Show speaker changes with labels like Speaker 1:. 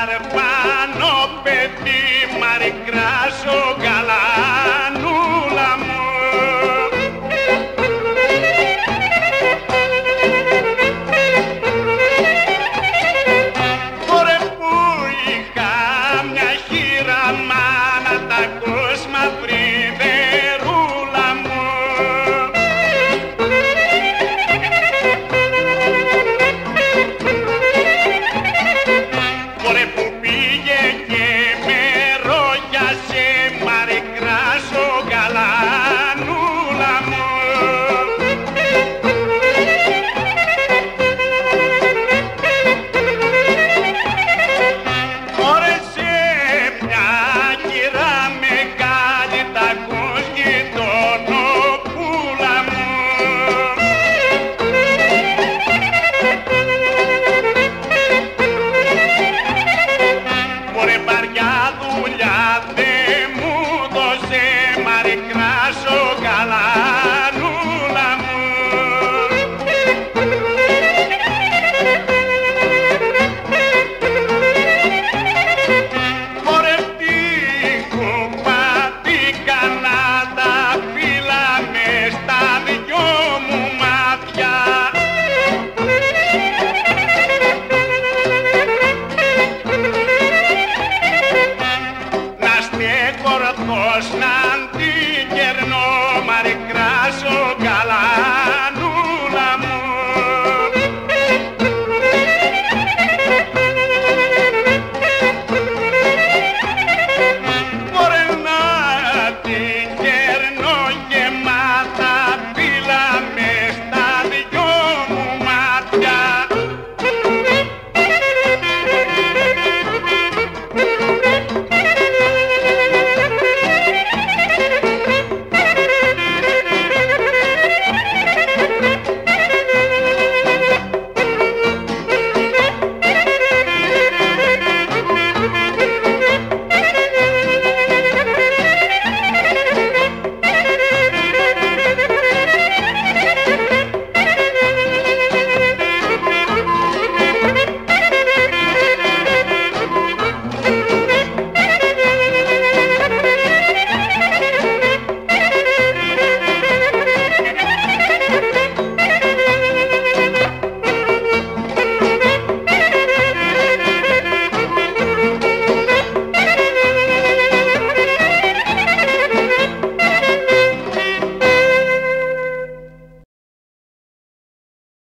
Speaker 1: παραπάνω παιδί, μαρικράσω γαλανούλα μου. Τώρα που είχα μια χείρα μάνα, τα κόσμα βρυδερούλα μου. Ωραία που πήγε και με ρόγιασε, μαρικράσω γαλανούλα μου. Ωραία σε μια κυρά μεγάλη, τα ακούς γειτονοπούλα μου. Μωρέ βαριά δουλειά δε μου δώσε, μαρικράσω γαλανούλα μου. Μωρέ τι κουπατήκα να τα φύλλα μες στα δυο μου μάτια. Να στέκω ορθός, να